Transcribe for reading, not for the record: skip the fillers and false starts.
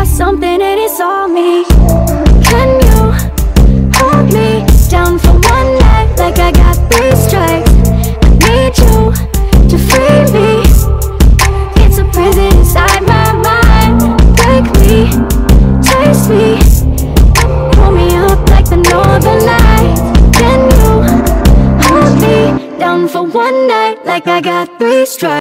got something and it's all me. Can you hold me down for one night like I got 3 strikes? I need you to free me. It's a prison inside my mind. Break me, chase me, pull me up like the northern lights. Can you hold me down for one night like I got 3 strikes?